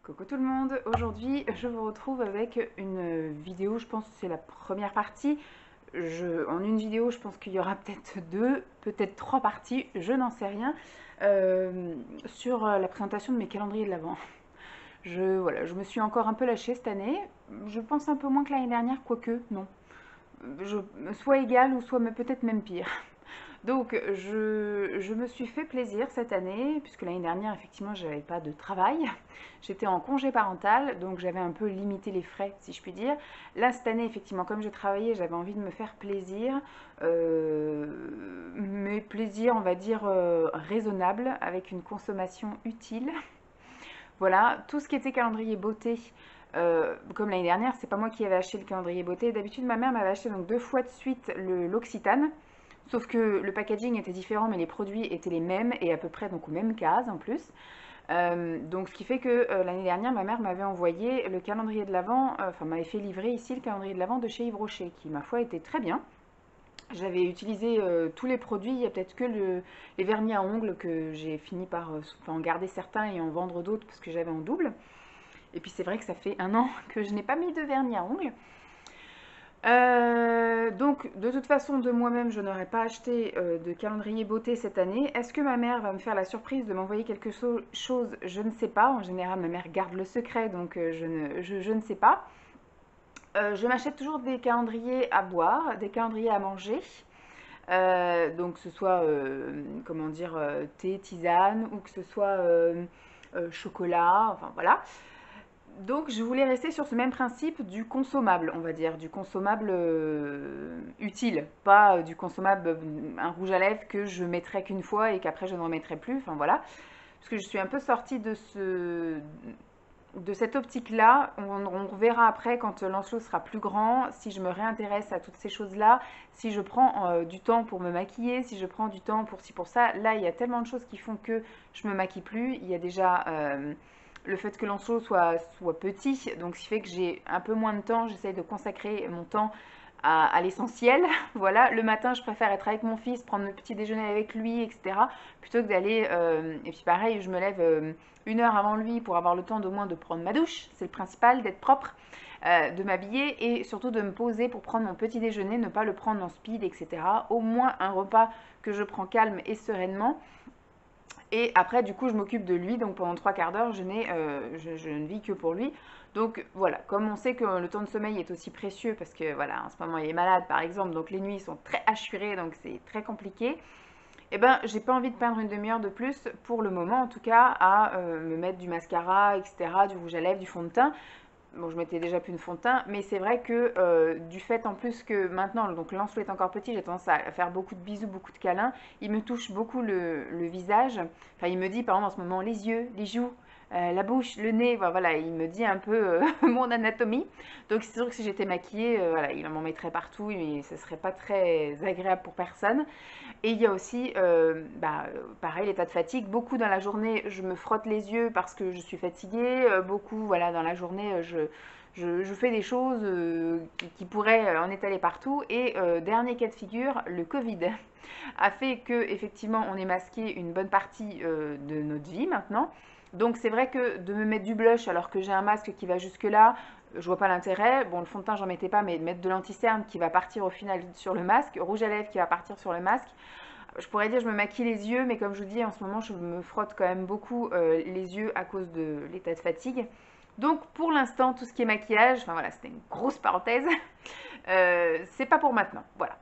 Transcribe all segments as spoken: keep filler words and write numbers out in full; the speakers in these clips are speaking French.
Coucou tout le monde, aujourd'hui je vous retrouve avec une vidéo, je pense que c'est la première partie. Je, en une vidéo je pense qu'il y aura peut-être deux, peut-être trois parties, je n'en sais rien, euh, sur la présentation de mes calendriers de l'Avent. Je, voilà, je me suis encore un peu lâchée cette année, je pense un peu moins que l'année dernière, quoique non. Je, soit égal ou soit peut-être même pire. Donc je, je me suis fait plaisir cette année, puisque l'année dernière, effectivement, je n'avais pas de travail. J'étais en congé parental, donc j'avais un peu limité les frais, si je puis dire. Là, cette année, effectivement, comme je travaillais, j'avais envie de me faire plaisir. Euh, mais plaisir, on va dire, euh, raisonnable, avec une consommation utile. Voilà, tout ce qui était calendrier beauté, euh, comme l'année dernière, c'est pas moi qui avais acheté le calendrier beauté. D'habitude, ma mère m'avait acheté donc deux fois de suite le l'Occitane. Sauf que le packaging était différent, mais les produits étaient les mêmes et à peu près donc aux mêmes cases en plus. Euh, donc ce qui fait que euh, l'année dernière, ma mère m'avait envoyé le calendrier de l'Avent, euh, enfin m'avait fait livrer ici le calendrier de l'Avent de chez Yves Rocher, qui ma foi était très bien. J'avais utilisé euh, tous les produits, il y a peut-être que le, les vernis à ongles que j'ai fini par euh, enfin, en garder certains et en vendre d'autres parce que j'avais en double. Et puis c'est vrai que ça fait un an que je n'ai pas mis de vernis à ongles. Euh, donc, de toute façon, de moi-même, je n'aurais pas acheté euh, de calendrier beauté cette année. Est-ce que ma mère va me faire la surprise de m'envoyer quelque so chose? Je ne sais pas. En général, ma mère garde le secret, donc euh, je, ne, je, je, ne sais pas. Euh, je m'achète toujours des calendriers à boire, des calendriers à manger. Euh, donc, que ce soit, euh, comment dire, euh, thé, tisane, ou que ce soit euh, euh, chocolat, enfin voilà. Donc je voulais rester sur ce même principe du consommable, on va dire, du consommable euh, utile, pas euh, du consommable, euh, un rouge à lèvres que je mettrai qu'une fois et qu'après je ne remettrai plus, enfin voilà. Parce que je suis un peu sortie de, ce, de cette optique-là. On, on verra après quand Lancelot sera plus grand, si je me réintéresse à toutes ces choses-là, si je prends euh, du temps pour me maquiller, si je prends du temps pour ci, pour ça. Là, il y a tellement de choses qui font que je me maquille plus. Il y a déjà... Euh, le fait que Lancelot soit, soit petit, donc ce qui fait que j'ai un peu moins de temps, j'essaye de consacrer mon temps à, à l'essentiel. Voilà, le matin, je préfère être avec mon fils, prendre le petit déjeuner avec lui, et cetera. Plutôt que d'aller, euh, et puis pareil, je me lève euh, une heure avant lui pour avoir le temps d'au moins de prendre ma douche, c'est le principal, d'être propre, euh, de m'habiller et surtout de me poser pour prendre mon petit déjeuner, ne pas le prendre en speed, et cetera. Au moins un repas que je prends calme et sereinement. Et après, du coup, je m'occupe de lui. Donc pendant trois quarts d'heure, je, euh, je, je ne vis que pour lui. Donc voilà, comme on sait que le temps de sommeil est aussi précieux, parce que voilà, en ce moment, il est malade, par exemple, donc les nuits sont très hachurées, donc c'est très compliqué. Eh ben, j'ai pas envie de perdre une demi-heure de plus, pour le moment en tout cas, à euh, me mettre du mascara, et cetera, du rouge à lèvres, du fond de teint. Bon, je mettais déjà plus de fond de teint, mais c'est vrai que euh, du fait en plus que maintenant, donc Lancelot est encore petit, j'ai tendance à faire beaucoup de bisous, beaucoup de câlins. Il me touche beaucoup le, le visage. Enfin, il me dit par exemple en ce moment les yeux, les joues, euh, la bouche, le nez. Voilà, voilà, il me dit un peu euh, mon anatomie. Donc c'est sûr que si j'étais maquillée, euh, voilà, il m'en mettrait partout et ce serait pas très agréable pour personne. Et il y a aussi, euh, bah, pareil, l'état de fatigue. Beaucoup dans la journée, je me frotte les yeux parce que je suis fatiguée. Euh, beaucoup, voilà, dans la journée, je, je, je fais des choses euh, qui, qui, pourraient en étaler partout. Et euh, dernier cas de figure, le Covid a fait que effectivement, on est masqué une bonne partie euh, de notre vie maintenant. Donc c'est vrai que de me mettre du blush alors que j'ai un masque qui va jusque là, je vois pas l'intérêt. Bon, le fond de teint, j'en mettais pas, mais de mettre de l'anti-cerne qui va partir au final sur le masque, rouge à lèvres qui va partir sur le masque. Je pourrais dire je me maquille les yeux, mais comme je vous dis, en ce moment, je me frotte quand même beaucoup euh, les yeux à cause de l'état de fatigue. Donc, pour l'instant, tout ce qui est maquillage, enfin voilà, c'était une grosse parenthèse, euh, c'est pas pour maintenant. Voilà.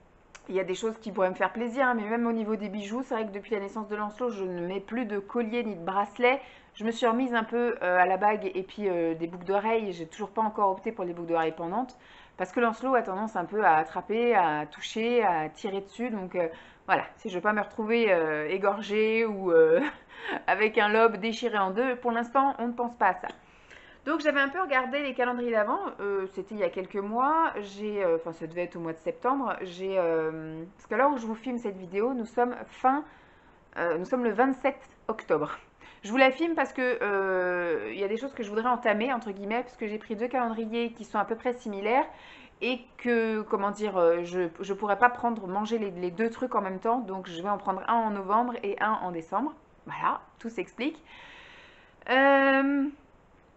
Il y a des choses qui pourraient me faire plaisir, hein, mais même au niveau des bijoux, c'est vrai que depuis la naissance de Lancelot, je ne mets plus de collier ni de bracelet. Je me suis remise un peu euh, à la bague et puis euh, des boucles d'oreilles. J'ai toujours pas encore opté pour les boucles d'oreilles pendantes parce que Lancelot a tendance un peu à attraper, à toucher, à tirer dessus. Donc euh, voilà, si je veux pas me retrouver euh, égorgée ou euh, avec un lobe déchiré en deux, pour l'instant, on ne pense pas à ça. Donc j'avais un peu regardé les calendriers d'avant, euh, c'était il y a quelques mois, j'ai, euh, enfin ça devait être au mois de septembre, j'ai, euh, parce qu'à l'heure où je vous filme cette vidéo, nous sommes fin, euh, nous sommes le vingt-sept octobre. Je vous la filme parce que euh, il y a des choses que je voudrais entamer, entre guillemets, parce que j'ai pris deux calendriers qui sont à peu près similaires, et que, comment dire, euh, je ne pourrais pas prendre, manger les, les deux trucs en même temps, donc je vais en prendre un en novembre et un en décembre. Voilà, tout s'explique. Euh...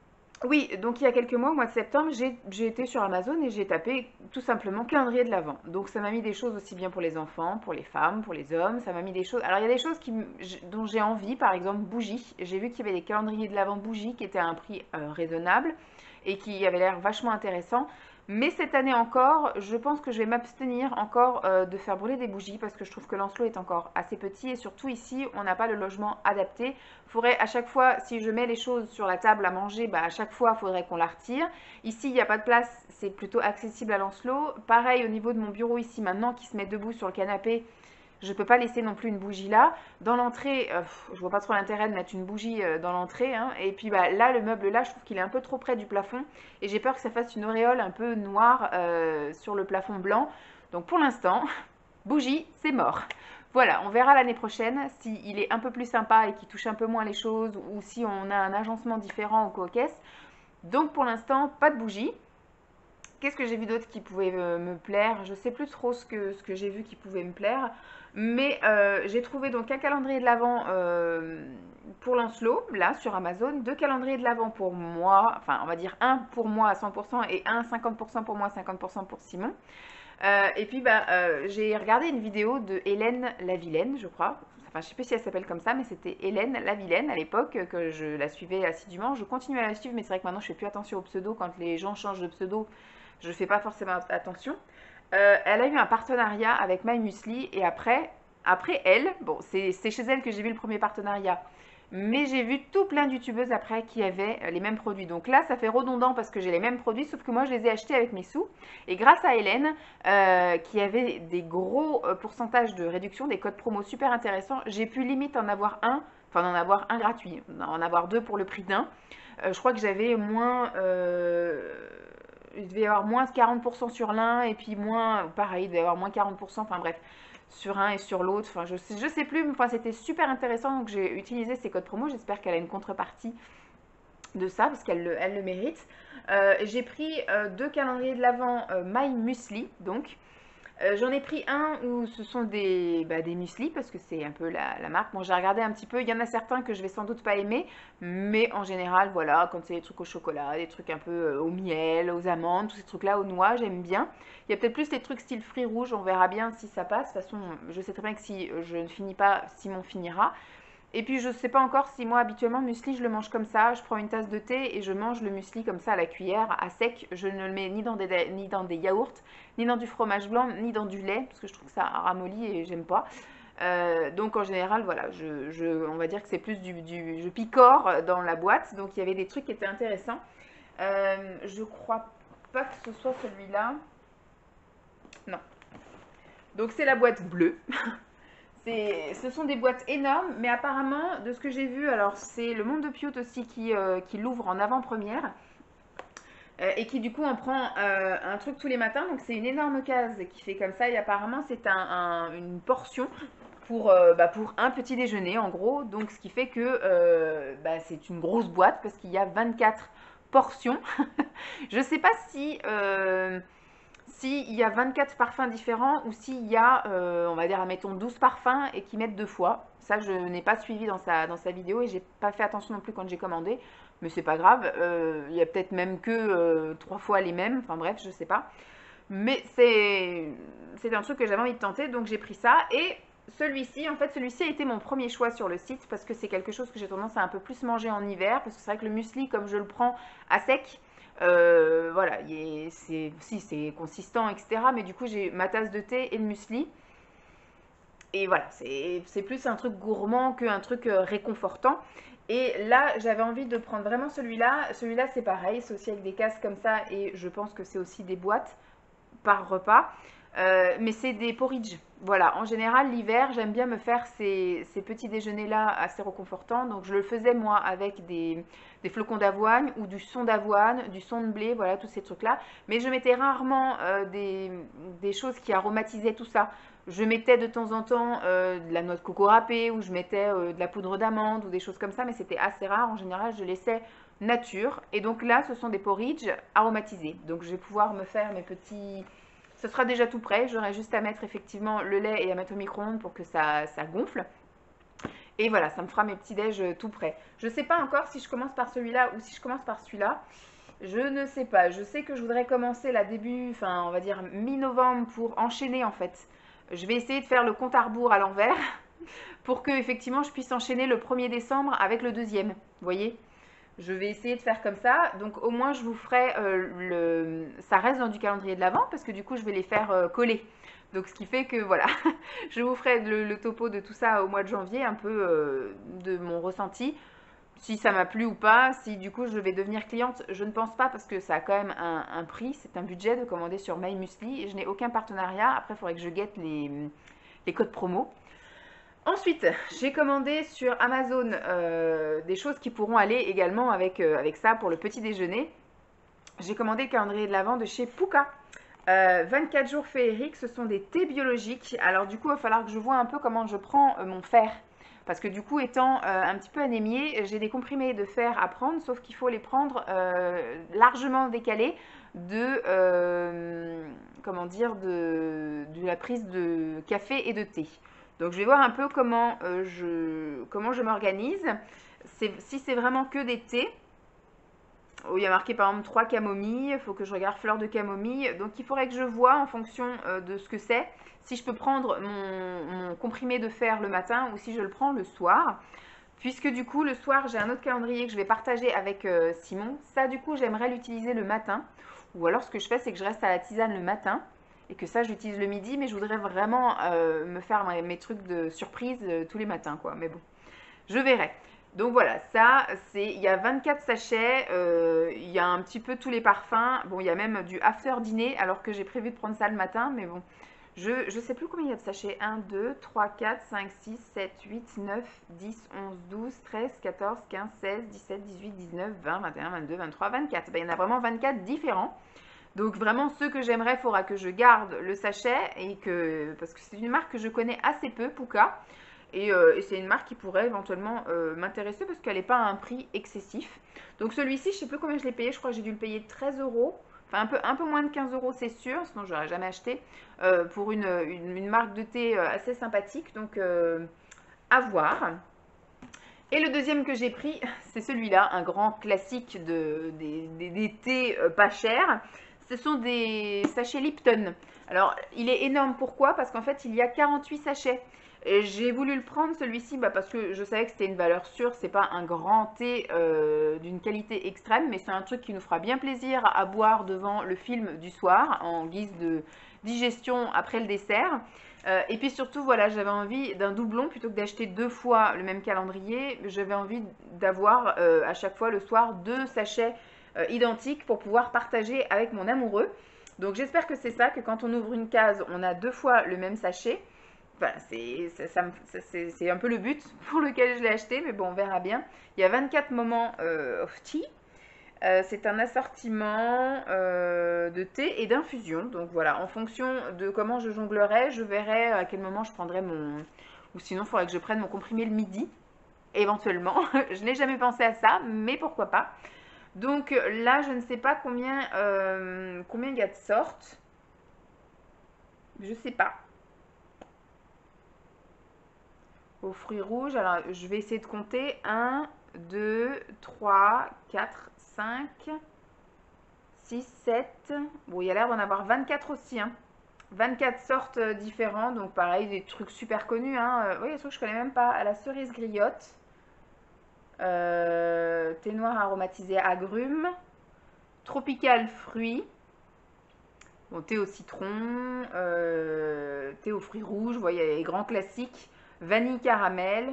Oui, donc il y a quelques mois, au mois de septembre, j'ai j'ai été sur Amazon et j'ai tapé tout simplement calendrier de l'Avent. Donc ça m'a mis des choses aussi bien pour les enfants, pour les femmes, pour les hommes. Ça m'a mis des choses. Alors il y a des choses qui, m- j- dont j'ai envie, par exemple bougies. J'ai vu qu'il y avait des calendriers de l'Avent bougies qui étaient à un prix euh, raisonnable et qui avaient l'air vachement intéressants. Mais cette année encore, je pense que je vais m'abstenir encore euh, de faire brûler des bougies parce que je trouve que Lancelot est encore assez petit et surtout ici, on n'a pas le logement adapté. Il faudrait à chaque fois, si je mets les choses sur la table à manger, bah à chaque fois, il faudrait qu'on la retire. Ici, il n'y a pas de place, c'est plutôt accessible à Lancelot. Pareil au niveau de mon bureau ici maintenant qui se met debout sur le canapé, je ne peux pas laisser non plus une bougie là. Dans l'entrée, euh, je vois pas trop l'intérêt de mettre une bougie euh, dans l'entrée, hein. Et puis bah, là, le meuble là, je trouve qu'il est un peu trop près du plafond. Et j'ai peur que ça fasse une auréole un peu noire euh, sur le plafond blanc. Donc pour l'instant, bougie, c'est mort. Voilà, on verra l'année prochaine s'il est un peu plus sympa et qu'il touche un peu moins les choses ou si on a un agencement différent au coquesse. Donc pour l'instant, pas de bougie. Qu'est-ce que j'ai vu d'autre qui pouvait me, me plaire? Je sais plus trop ce que, ce que j'ai vu qui pouvait me plaire. Mais euh, j'ai trouvé donc un calendrier de l'Avent euh, pour Lancelot, là sur Amazon, deux calendriers de l'Avent pour moi, enfin on va dire un pour moi à cent pour cent et un cinquante pour cent pour moi, cinquante pour cent pour Simon. Euh, et puis bah, euh, j'ai regardé une vidéo de Hélène la Vilaine, je crois. Enfin, je sais pas si elle s'appelle comme ça, mais c'était Hélène la Vilaine à l'époque, que je la suivais assidûment. Je continue à la suivre, mais c'est vrai que maintenant je fais plus attention au pseudo. Quand les gens changent de pseudo, je fais pas forcément attention. Euh, elle a eu un partenariat avec My Muesli et après, après elle, bon, c'est c'est chez elle que j'ai vu le premier partenariat. Mais j'ai vu tout plein de youtubeuses après qui avaient euh, les mêmes produits. Donc là, ça fait redondant parce que j'ai les mêmes produits, sauf que moi, je les ai achetés avec mes sous. Et grâce à Hélène, euh, qui avait des gros euh, pourcentages de réduction, des codes promo super intéressants, j'ai pu limite en avoir un, enfin en avoir un gratuit, en avoir deux pour le prix d'un. Euh, je crois que j'avais moins... euh, il devait y avoir moins quarante pour cent sur l'un et puis moins, pareil, il devait y avoir moins quarante pour cent, enfin bref, sur un et sur l'autre, enfin je sais, je sais plus, mais enfin c'était super intéressant, donc j'ai utilisé ces codes promo, j'espère qu'elle a une contrepartie de ça, parce qu'elle le, elle le mérite. Euh, j'ai pris euh, deux calendriers de l'Avent euh, My Muesli, donc, euh, j'en ai pris un où ce sont des, bah, des muesli parce que c'est un peu la, la marque. Bon, j'ai regardé un petit peu. Il y en a certains que je vais sans doute pas aimer, mais en général, voilà, quand c'est des trucs au chocolat, des trucs un peu euh, au miel, aux amandes, tous ces trucs-là, aux noix, j'aime bien. Il y a peut-être plus les trucs style fruits rouges. On verra bien si ça passe. De toute façon, je sais très bien que si je ne finis pas, Simon finira. Et puis je ne sais pas encore si moi habituellement le muesli je le mange comme ça, je prends une tasse de thé et je mange le muesli comme ça à la cuillère, à sec, je ne le mets ni dans des, ni dans des yaourts, ni dans du fromage blanc, ni dans du lait, parce que je trouve que ça ramollit et j'aime pas. Euh, donc en général voilà, je, je- on va dire que c'est plus du, du- je picore dans la boîte, donc il y avait des trucs qui étaient intéressants. Euh, je crois pas que ce soit celui-là, non. Donc c'est la boîte bleue. C'est, ce sont des boîtes énormes, mais apparemment, de ce que j'ai vu, alors c'est le Monde de Piout aussi qui, euh, qui l'ouvre en avant-première euh, et qui du coup en prend euh, un truc tous les matins. Donc c'est une énorme case qui fait comme ça et apparemment c'est un, un- une portion pour, euh, bah, pour un petit déjeuner en gros. Donc ce qui fait que euh, bah, c'est une grosse boîte parce qu'il y a vingt-quatre portions. Je sais pas si... euh, s'il y a vingt-quatre parfums différents ou s'il y a, euh, on va dire, admettons, douze parfums et qu'ils mettent deux fois. Ça, je n'ai pas suivi dans sa, dans sa vidéo et j'ai pas fait attention non plus quand j'ai commandé. Mais c'est pas grave. Euh, il y a peut-être même que euh, trois fois les mêmes. Enfin bref, je sais pas. Mais c'est c'est un truc que j'avais envie de tenter, donc j'ai pris ça. Et celui-ci, en fait, celui-ci a été mon premier choix sur le site parce que c'est quelque chose que j'ai tendance à un peu plus manger en hiver. Parce que c'est vrai que le muesli, comme je le prends à sec, euh, voilà, c'est si c'est consistant, et cetera. Mais du coup, j'ai ma tasse de thé et le muesli. Et voilà, c'est plus un truc gourmand qu'un truc euh, réconfortant. Et là, j'avais envie de prendre vraiment celui-là. Celui-là, c'est pareil, c'est aussi avec des cases comme ça. Et je pense que c'est aussi des boîtes par repas. Euh, mais c'est des porridge. Voilà, en général, l'hiver, j'aime bien me faire ces, ces petits déjeuners-là assez réconfortants. Donc, je le faisais moi avec des, des flocons d'avoine ou du son d'avoine, du son de blé, voilà, tous ces trucs-là. Mais je mettais rarement euh, des, des choses qui aromatisaient tout ça. Je mettais de temps en temps euh, de la noix de coco râpée ou je mettais euh, de la poudre d'amande ou des choses comme ça, mais c'était assez rare. En général, je laissais nature. Et donc là, ce sont des porridge aromatisés. Donc, je vais pouvoir me faire mes petits ce sera déjà tout prêt, j'aurai juste à mettre effectivement le lait et à mettre au micro-ondes pour que ça, ça gonfle. Et voilà, ça me fera mes petits déj tout prêts. Je ne sais pas encore si je commence par celui-là ou si je commence par celui-là. Je ne sais pas. Je sais que je voudrais commencer là début, enfin on va dire mi-novembre pour enchaîner en fait. Je vais essayer de faire le compte à rebours à l'envers pour que effectivement je puisse enchaîner le premier décembre avec le deuxième. Vous voyez? Je vais essayer de faire comme ça. Donc au moins je vous ferai euh, le... ça reste dans du calendrier de l'Avent parce que du coup je vais les faire euh, coller. Donc ce qui fait que voilà, je vous ferai le, le topo de tout ça au mois de janvier, un peu euh, de mon ressenti. Si ça m'a plu ou pas, si du coup je vais devenir cliente, je ne pense pas parce que ça a quand même un, un prix, c'est un budget de commander sur My Muesli. Je n'ai aucun partenariat, après il faudrait que je guette les, les codes promo. Ensuite, j'ai commandé sur Amazon euh, des choses qui pourront aller également avec, euh, avec ça pour le petit déjeuner. J'ai commandé le calendrier de l'Avent de chez Puka. Euh, vingt-quatre jours féeriques, ce sont des thés biologiques. Alors du coup, il va falloir que je vois un peu comment je prends euh, mon fer. Parce que du coup, étant euh, un petit peu anémiée, j'ai des comprimés de fer à prendre, sauf qu'il faut les prendre euh, largement décalés de, euh, comment dire, de, de la prise de café et de thé. Donc je vais voir un peu comment euh, je, comment je m'organise. Si c'est vraiment que des thés, où il y a marqué par exemple trois camomilles, il faut que je regarde fleurs de camomille. Donc il faudrait que je vois en fonction euh, de ce que c'est, si je peux prendre mon, mon comprimé de fer le matin ou si je le prends le soir. Puisque du coup le soir j'ai un autre calendrier que je vais partager avec euh, Simon. Ça du coup j'aimerais l'utiliser le matin. Ou alors ce que je fais c'est que je reste à la tisane le matin. Et que ça j'utilise le midi, mais je voudrais vraiment euh, me faire mes, mes trucs de surprise euh, tous les matins quoi. Mais bon, je verrai. Donc voilà, ça, c'est, il y a vingt-quatre sachets, euh, il y a un petit peu tous les parfums. Bon, il y a même du after dîner, alors que j'ai prévu de prendre ça le matin, mais bon, je ne sais plus combien il y a de sachets. un, deux, trois, quatre, cinq, six, sept, huit, neuf, dix, onze, douze, treize, quatorze, quinze, seize, dix-sept, dix-huit, dix-neuf, vingt, vingt et un, vingt-deux, vingt-trois, vingt-quatre. Ben, il y en a vraiment vingt-quatre différents. Donc vraiment, ceux que j'aimerais, il faudra que je garde le sachet, et que, parce que c'est une marque que je connais assez peu, Puka. Et, euh, et c'est une marque qui pourrait éventuellement euh, m'intéresser parce qu'elle n'est pas à un prix excessif. Donc celui-ci, je ne sais plus combien je l'ai payé. Je crois que j'ai dû le payer treize euros. Enfin, un peu, un peu moins de quinze euros, c'est sûr. Sinon, je n'aurais jamais acheté. Euh, pour une, une, une marque de thé assez sympathique. Donc, euh, à voir. Et le deuxième que j'ai pris, c'est celui-là. Un grand classique de, des, des, des thés euh, pas chers. Ce sont des sachets Lipton. Alors, il est énorme. Pourquoi? Parce qu'en fait, il y a quarante-huit sachets. J'ai voulu le prendre celui-ci bah, parce que je savais que c'était une valeur sûre, c'est pas un grand thé euh, d'une qualité extrême, mais c'est un truc qui nous fera bien plaisir à boire devant le film du soir en guise de digestion après le dessert. Euh, et puis surtout, voilà, j'avais envie d'un doublon plutôt que d'acheter deux fois le même calendrier. J'avais envie d'avoir euh, à chaque fois le soir deux sachets euh, identiques pour pouvoir partager avec mon amoureux. Donc j'espère que c'est ça, que quand on ouvre une case, on a deux fois le même sachet. Enfin, c'est un peu le but pour lequel je l'ai acheté, mais bon, on verra bien. Il y a vingt-quatre moments euh, of tea. Euh, c'est un assortiment euh, de thé et d'infusion. Donc voilà, en fonction de comment je jonglerai, je verrai à quel moment je prendrai mon... Ou sinon, il faudrait que je prenne mon comprimé le midi, éventuellement. Je n'ai jamais pensé à ça, mais pourquoi pas. Donc là, je ne sais pas combien, euh, combien il y a de sortes. Je sais pas. Aux fruits rouges, alors je vais essayer de compter. un, deux, trois, quatre, cinq, six, sept. Bon, il y a l'air d'en avoir vingt-quatre aussi. Hein. vingt-quatre sortes différentes. Donc pareil, des trucs super connus. Hein. Oui, il y a des trucs que je connais même pas. La cerise griotte. Euh, thé noir aromatisé agrumes. Tropical fruits. Bon, thé au citron. Euh, thé aux fruits rouges. Vous voyez, les grands classiques. Vanille caramel.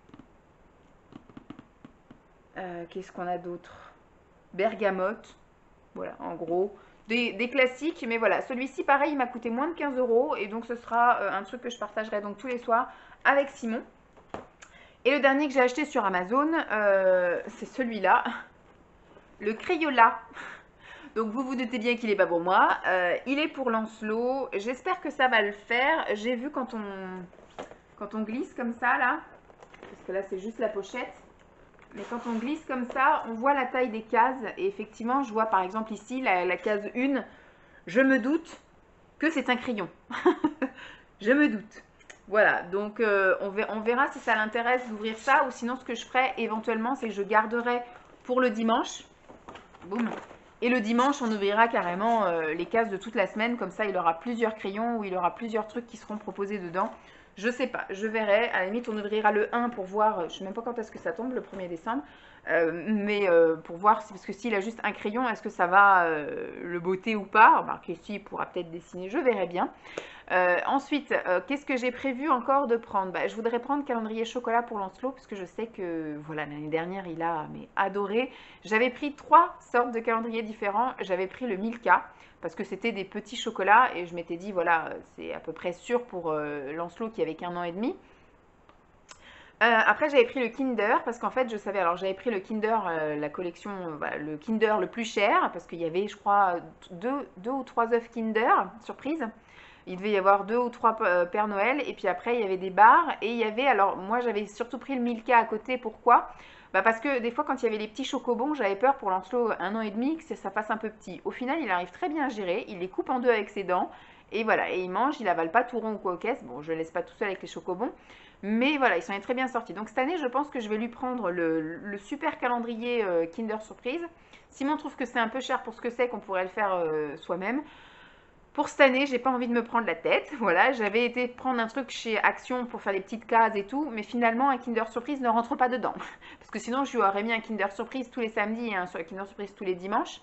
Euh, Qu'est-ce qu'on a d'autre? Bergamote. Voilà, en gros. Des, des classiques, mais voilà. Celui-ci, pareil, il m'a coûté moins de quinze euros. Et donc, ce sera euh, un truc que je partagerai donc tous les soirs avec Simon. Et le dernier que j'ai acheté sur Amazon, euh, c'est celui-là. Le Crayola. Donc, vous vous doutez bien qu'il n'est pas pour moi. Euh, il est pour Lancelot. J'espère que ça va le faire. J'ai vu quand on... Quand on glisse comme ça, là, parce que là, c'est juste la pochette, mais quand on glisse comme ça, on voit la taille des cases. Et effectivement, je vois par exemple ici, la, la case un, je me doute que c'est un crayon. Je me doute. Voilà, donc euh, on, ver- on verra si ça l'intéresse d'ouvrir ça, ou sinon ce que je ferai éventuellement, c'est que je garderai pour le dimanche. Boum. Et le dimanche, on ouvrira carrément euh, les cases de toute la semaine, comme ça il aura plusieurs crayons ou il aura plusieurs trucs qui seront proposés dedans. Je sais pas, je verrai. À la limite, on ouvrira le un pour voir, je sais même pas quand est-ce que ça tombe, le premier décembre, euh, mais euh, pour voir, si- parce que s'il a juste un crayon, est-ce que ça va euh, le botter ou pas? Remarquez, si, il pourra peut-être dessiner, je verrai bien. Euh, ensuite, euh, qu'est-ce que j'ai prévu encore de prendre? Bah, je voudrais prendre calendrier chocolat pour Lancelot, parce que je sais que voilà, l'année dernière, il a mais, adoré. J'avais pris trois sortes de calendriers différents. J'avais pris le Milka, parce que c'était des petits chocolats, et je m'étais dit, voilà, c'est à peu près sûr pour euh, Lancelot qui avait qu'un an et demi. Euh, après, j'avais pris le Kinder parce qu'en fait, je savais. Alors, j'avais pris le Kinder, euh, la collection, euh, voilà, le Kinder le plus cher parce qu'il y avait, je crois, deux, deux ou trois œufs Kinder, surprise. Il devait y avoir deux ou trois euh, Père Noël et puis après, il y avait des barres et il y avait. Alors, moi, j'avais surtout pris le Milka à côté. Pourquoi? Bah parce que des fois, quand il y avait les petits chocobons, j'avais peur pour Lancelot un an et demi que ça fasse un peu petit. Au final, il arrive très bien à gérer. Il les coupe en deux avec ses dents. Et voilà, et il mange, il avale pas tout rond ou quoi aux caisses. Bon, je ne laisse pas tout seul avec les chocobons. Mais voilà, ils sont très bien sortis. Donc cette année, je pense que je vais lui prendre le, le super calendrier euh, Kinder Surprise. Simon trouve que c'est un peu cher pour ce que c'est, qu'on pourrait le faire euh, soi-même. Pour cette année, j'ai pas envie de me prendre la tête. Voilà, j'avais été prendre un truc chez Action pour faire les petites cases et tout, mais finalement, un Kinder Surprise ne rentre pas dedans. Parce que sinon, je lui aurais mis un Kinder Surprise tous les samedis et un Kinder Surprise tous les dimanches.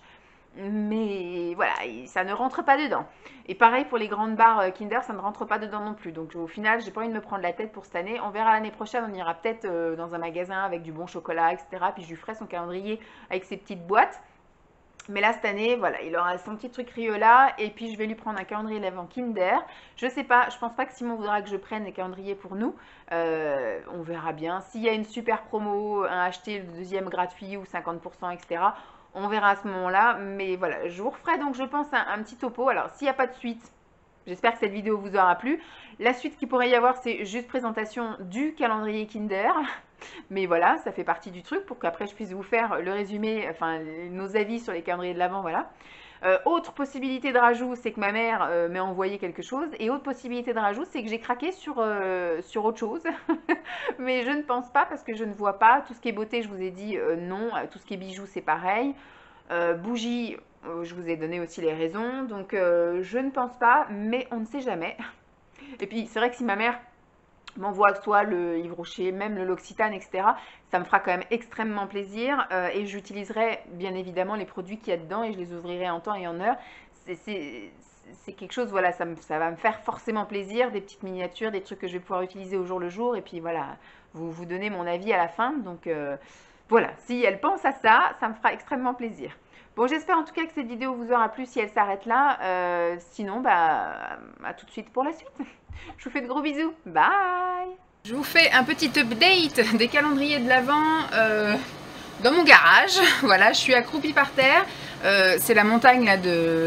Mais voilà, ça ne rentre pas dedans. Et pareil pour les grandes barres Kinder, ça ne rentre pas dedans non plus. Donc au final, j'ai pas envie de me prendre la tête pour cette année. On verra l'année prochaine, on ira peut-être euh, dans un magasin avec du bon chocolat, et cetera. Puis je lui ferai son calendrier avec ses petites boîtes. Mais là, cette année, voilà, il aura son petit truc Riola. Et puis, je vais lui prendre un calendrier d'avant Kinder. Je sais pas, je pense pas que Simon voudra que je prenne des calendriers pour nous. Euh, on verra bien. S'il y a une super promo, un acheté, le deuxième gratuit ou cinquante pour cent, et cetera, on verra à ce moment-là. Mais voilà, je vous referai donc, je pense, un, un petit topo. Alors, s'il n'y a pas de suite, j'espère que cette vidéo vous aura plu. La suite qu'il pourrait y avoir, c'est juste présentation du calendrier Kinder. Mais voilà, ça fait partie du truc pour qu'après je puisse vous faire le résumé, enfin nos avis sur les calendriers de l'Avent, voilà. Euh, autre possibilité de rajout, c'est que ma mère euh, m'ait envoyé quelque chose. Et autre possibilité de rajout, c'est que j'ai craqué sur, euh, sur autre chose. Mais je ne pense pas parce que je ne vois pas. Tout ce qui est beauté, je vous ai dit euh, non. Tout ce qui est bijoux, c'est pareil. Euh, bougies, euh, je vous ai donné aussi les raisons. Donc euh, je ne pense pas, mais on ne sait jamais. Et puis c'est vrai que si ma mère m'envoie soit le Yves Rocher, même le L'Occitane, et cetera, ça me fera quand même extrêmement plaisir euh, et j'utiliserai bien évidemment les produits qu'il y a dedans et je les ouvrirai en temps et en heure. C'est quelque chose, voilà, ça, me, ça va me faire forcément plaisir, des petites miniatures, des trucs que je vais pouvoir utiliser au jour le jour et puis voilà, vous vous donnez mon avis à la fin. Donc euh, voilà, si elle pense à ça, ça me fera extrêmement plaisir. Bon, j'espère en tout cas que cette vidéo vous aura plu si elle s'arrête là. Euh, sinon, bah, à tout de suite pour la suite. Je vous fais de gros bisous. Bye! Je vous fais un petit update des calendriers de l'Avent euh, dans mon garage. Voilà, je suis accroupie par terre. Euh, C'est la montagne là de...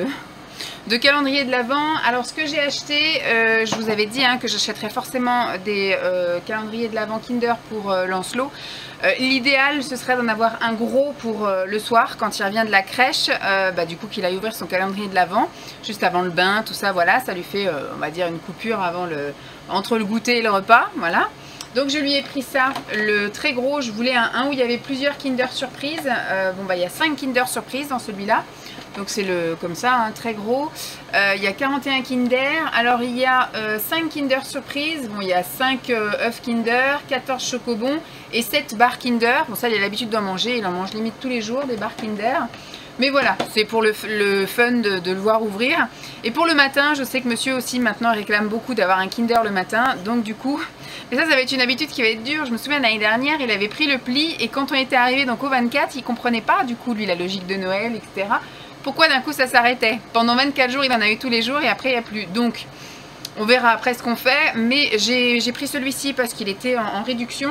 de calendrier de l'Avent. Alors ce que j'ai acheté, euh, je vous avais dit hein, que j'achèterais forcément des euh, calendriers de l'Avent Kinder pour euh, Lancelot. Euh, L'idéal ce serait d'en avoir un gros pour euh, le soir quand il revient de la crèche, euh, bah, du coup qu'il aille ouvrir son calendrier de l'Avent juste avant le bain, tout ça, voilà, ça lui fait euh, on va dire une coupure avant le, entre le goûter et le repas, voilà. Donc je lui ai pris ça, le très gros, je voulais un, un où il y avait plusieurs Kinder Surprise. Euh, bon bah il y a cinq Kinder Surprise dans celui-là. Donc c'est le comme ça, hein, très gros. Euh, il y a quarante et un Kinder. Alors il y a euh, cinq Kinder Surprise. Bon, il y a cinq euh, œufs Kinder, quatorze chocobons et sept barres Kinder. Bon, ça il a l'habitude d'en manger. Il en mange limite tous les jours des barres Kinder. Mais voilà, c'est pour le, le fun de, de le voir ouvrir. Et pour le matin, je sais que monsieur aussi maintenant réclame beaucoup d'avoir un Kinder le matin. Donc du coup, mais ça, ça va être une habitude qui va être dure. Je me souviens l'année dernière, il avait pris le pli et quand on était arrivé donc au vingt-quatre, il comprenait pas du coup lui la logique de Noël, et cetera. Pourquoi d'un coup ça s'arrêtait? Pendant vingt-quatre jours, il en a eu tous les jours et après il n'y a plus. Donc on verra après ce qu'on fait. Mais j'ai pris celui-ci parce qu'il était en, en réduction.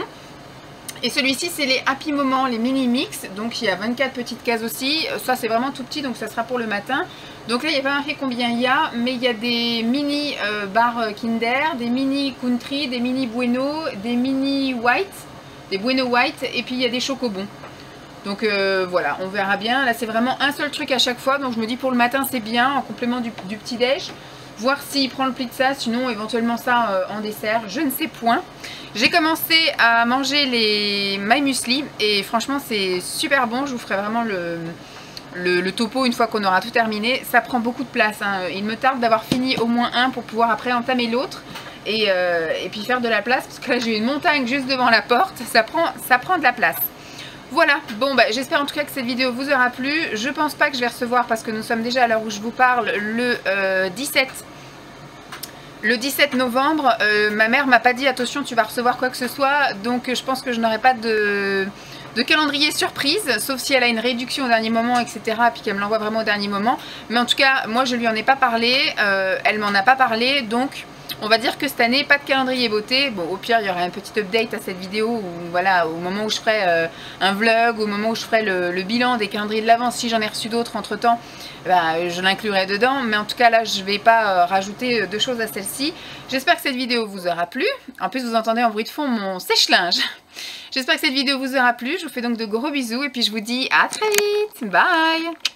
Et celui-ci c'est les Happy Moments, les mini mix, donc il y a vingt-quatre petites cases aussi, ça c'est vraiment tout petit donc ça sera pour le matin. Donc là il n'y a pas marqué combien il y a, mais il y a des mini euh, barres Kinder, des mini Country, des mini Bueno, des mini White, des Bueno White et puis il y a des chocobons. Donc euh, voilà, on verra bien, là c'est vraiment un seul truc à chaque fois, donc je me dis pour le matin c'est bien en complément du, du petit déj. voir s'il prend le pli de ça, sinon éventuellement ça euh, en dessert, je ne sais point. J'ai commencé à manger les My Muesli et franchement c'est super bon, je vous ferai vraiment le, le, le topo une fois qu'on aura tout terminé. Ça prend beaucoup de place, hein. Il me tarde d'avoir fini au moins un pour pouvoir après entamer l'autre et, euh, et puis faire de la place, parce que là j'ai une montagne juste devant la porte, ça prend, ça prend de la place. Voilà, bon bah j'espère en tout cas que cette vidéo vous aura plu. Je pense pas que je vais recevoir, parce que nous sommes déjà à l'heure où je vous parle, le euh, dix-sept le dix-sept novembre. euh, ma mère m'a pas dit attention tu vas recevoir quoi que ce soit, donc je pense que je n'aurai pas de, de calendrier surprise, sauf si elle a une réduction au dernier moment, etc, puis qu'elle me l'envoie vraiment au dernier moment. Mais en tout cas moi je lui en ai pas parlé, euh, elle m'en a pas parlé, donc on va dire que cette année, pas de calendrier beauté. Bon, au pire, il y aura un petit update à cette vidéo, où, voilà, au moment où je ferai euh, un vlog, au moment où je ferai le, le bilan des calendriers de l'avant, si j'en ai reçu d'autres entre temps, bah, je l'inclurai dedans. Mais en tout cas, là, je ne vais pas euh, rajouter de choses à celle-ci. J'espère que cette vidéo vous aura plu. En plus, vous entendez en bruit de fond mon sèche-linge. J'espère que cette vidéo vous aura plu. Je vous fais donc de gros bisous et puis je vous dis à très vite. Bye!